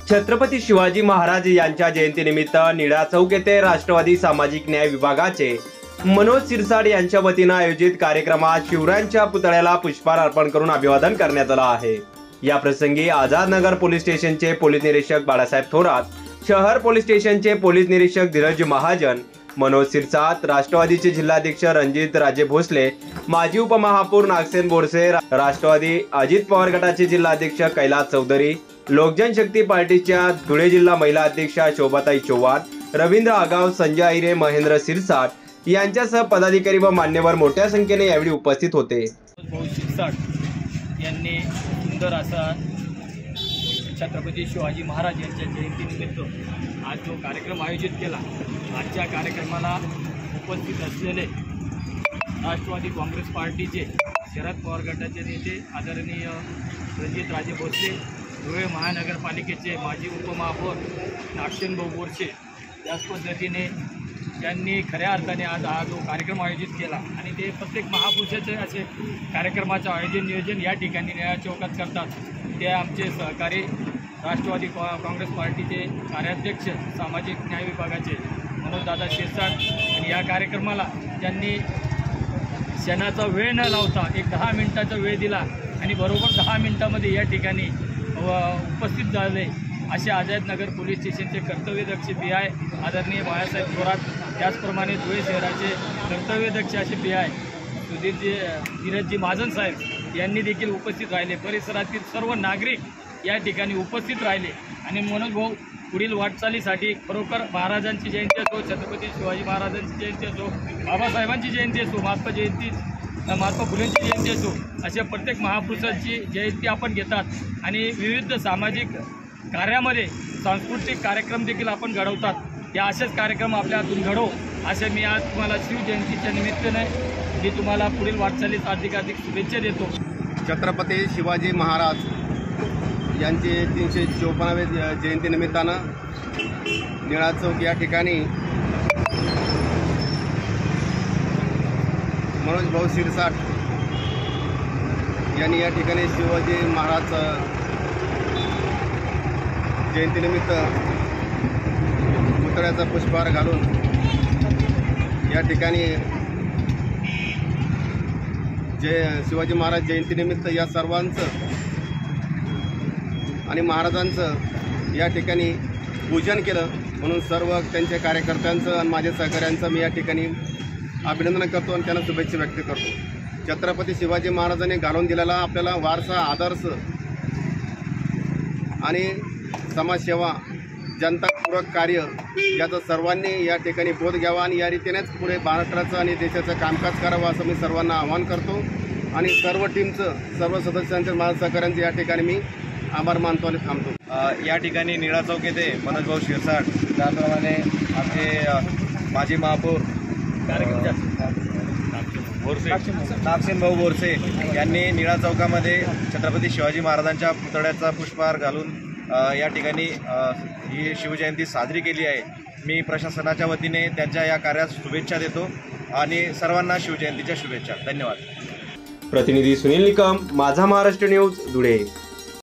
छत्रपती शिवाजी महाराज यांच्या जयंतीनिमित्त निळा चौक येथे राष्ट्रवादी सामाजिक न्याय विभागाचे मनोज सिरसाट यांच्या वतीने आयोजित कार्यक्रमात शिवरायांच्या पुतळ्याला पुष्पहार अर्पण करून अभिवादन करण्यात आले आहे। या प्रसंगी आझाद नगर पोलीस स्टेशनचे पोलीस निरीक्षक बाळासाहेब थोरात, शहर पोलीस स्टेशनचे पोलीस निरीक्षक धीरज महाजन, मनोज सिरसाट, राष्ट्रवादीचे जिल्हाध्यक्ष रणजित राजे भोसले, माजी उपमहापौर नागसेन बोरसे, राष्ट्रवादी अजित पवार गटाचे जिल्हाध्यक्ष कैलास चौधरी, लोकजन शक्ती पार्टीच्या धुळे जिल्हा महिला अध्यक्षा शोभाताई चव्हाण, रवींद्र आगाव, संजय आहिरे, महेंद्र सिरसाट यांच्यासह पदाधिकारी व मान्यवर मोठ्या संख्येने यावेळी उपस्थित होते। सिरसाट यांनी सुंदर असा छत्रपती शिवाजी महाराज यांच्या जयंतीनिमित्त आज जो कार्यक्रम आयोजित केला, आजच्या कार्यक्रमाला उपस्थित असलेले राष्ट्रवादी काँग्रेस पार्टीचे शरद पवार गटाचे नेते आदरणीय रणजित राजे भोसले, धुळे महानगरपालिकेचे माजी उपमहापौर नागसेन बोरसे, त्याच पद्धतीने त्यांनी खऱ्या अर्थाने आज हा जो कार्यक्रम आयोजित केला आणि ते प्रत्येक महापुरुषाचे असे कार्यक्रमाचं आयोजन नियोजन या ठिकाणी निळा चौकात करतात। ते आमचे सहकारी राष्ट्रवादी काँग्रेस पार्टीचे कार्याध्यक्ष सामाजिक न्याय विभागाचे मनोजदादा सिरसाट आणि या कार्यक्रमाला त्यांनी क्षणाचा वेळ न लावता एक 10 मिनिटाचा वेळ दिला आणि बरोबर 10 मिनिटांमध्ये या ठिकाणी उपस्थित झाले असे आझाद नगर पोलीस स्टेशनचे कर्तव्यदक्ष पी.आय. आदरणीय बाळासाहेब थोरात, त्याचप्रमाणे धुळे शहराचे कर्तव्यदक्ष असे पी.आय. धीरजजी महाजन साहेब यांनी देखील उपस्थित राहिले। परिसरातील सर्व नागरिक या ठिकाणी उपस्थित राहिले आणि मनोज भाऊ पुढील वाटचालीसाठी खरोखर महाराजांची जयंती असो, छत्रपती शिवाजी महाराजांची जयंती असो, बाबासाहेबांची जयंती असो, महात्मा फुलेंची जयंती असो, अशा प्रत्येक महापुरुषांची जयंती आपण घेतात आणि विविध सामाजिक कार्यामध्ये सांस्कृतिक कार्यक्रम देखील आपण घडवतात। या असेच कार्यक्रम आपल्या हातून घडवू असे मी आज तुम्हाला शिवजयंतीच्या निमित्ताने मी तुम्हाला पुढील वाटचालीस अधिकाधिक शुभेच्छा देतो। छत्रपती शिवाजी महाराज यांचे 354वे जयंतीनिमित्तानं निळा चौक या ठिकाणी मनोज भाऊ सिरसाट यांनी या ठिकाणी शिवाजी महाराज जयंतीनिमित्त पुतळ्याचा पुष्पहार घालून या ठिकाणी शिवाजी महाराज जयंतीनिमित्त या सर्वांचं आणि महाराजांचं या ठिकाणी पूजन केलं, म्हणून सर्व त्यांच्या कार्यकर्त्यांचं आणि माझ्या सहकाऱ्यांचं मी या ठिकाणी अभिनंदन करतो आणि त्यांना शुभेच्छा व्यक्त करतो। छत्रपती शिवाजी महाराजांनी घालून दिलेला आपल्याला वारसा, आदर्श आणि समाजसेवा, जनतापूरक कार्य याचं सर्वांनी या ठिकाणी बोध घ्यावा आणि या रीतीनेच पुढे महाराष्ट्राचं आणि देशाचं कामकाज करावं असं मी सर्वांना आवाहन करतो आणि सर्व टीमचं, सर्व सदस्यांचं, माझ्या सहकाऱ्यांचं या ठिकाणी मी आभार मानतो आणि थांबतो। या ठिकाणी निळा चौक येथे मनोज भाऊ सिरसाट, त्याप्रमाणे आमचे माजी महापौर नागसेन भाऊ बोरसे यांनी निळा चौकामध्ये छत्रपती शिवाजी महाराजांच्या पुतळ्याचा पुष्पहार घालून या ठिकाणी ही शिवजयंती साजरी केली आहे। मी प्रशासनाच्या वतीने त्यांच्या या कार्यास शुभेच्छा देतो आणि सर्वांना शिवजयंतीच्या शुभेच्छा। धन्यवाद। प्रतिनिधी सुनील निकम, माझा महाराष्ट्र न्यूज, धुळे।